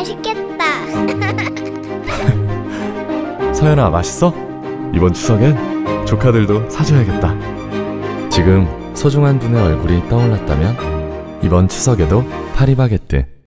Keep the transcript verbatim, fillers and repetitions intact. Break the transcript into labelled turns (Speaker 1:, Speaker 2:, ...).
Speaker 1: 맛있겠다.
Speaker 2: 서연아, 맛있어? 이번 추석엔 조카들도 사줘야겠다. 지금 소중한 분의 얼굴이 떠올랐다면 이번 추석에도 파리바게뜨